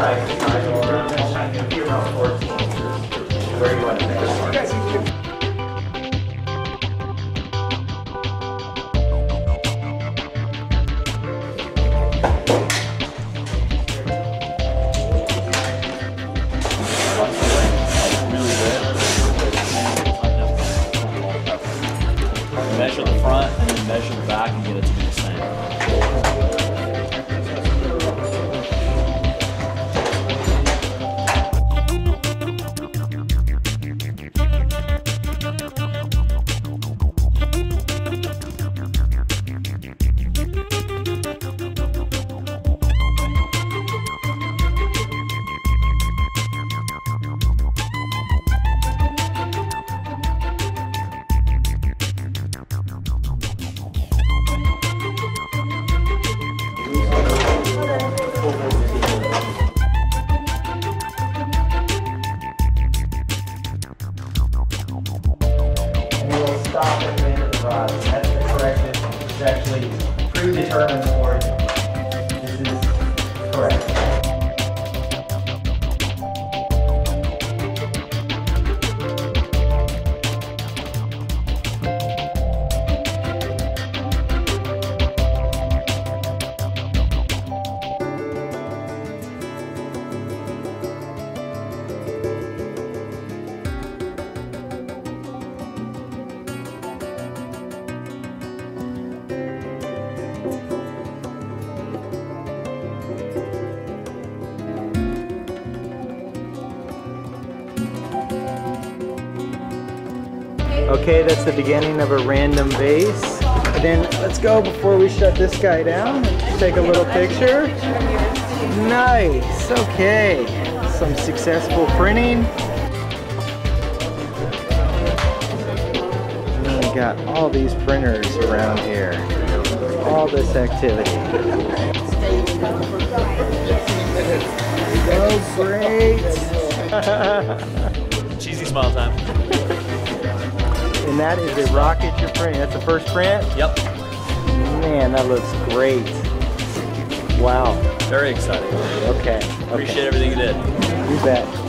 Where you want to go? Measure the front and then measure the back and get it to be the same. Stop at the end of the rod. That's the correction. It's actually predetermined for you. This is correct. Okay, that's the beginning of a random base. And then let's go before we shut this guy down. Take a little picture. Nice, okay. Some successful printing. And we got all these printers around here. All this activity. Oh, great. Cheesy smile time. And that is a rocket you're printing. That's the first print? Yep. Man, that looks great. Wow. Very exciting. Okay. Appreciate everything you did. You bet.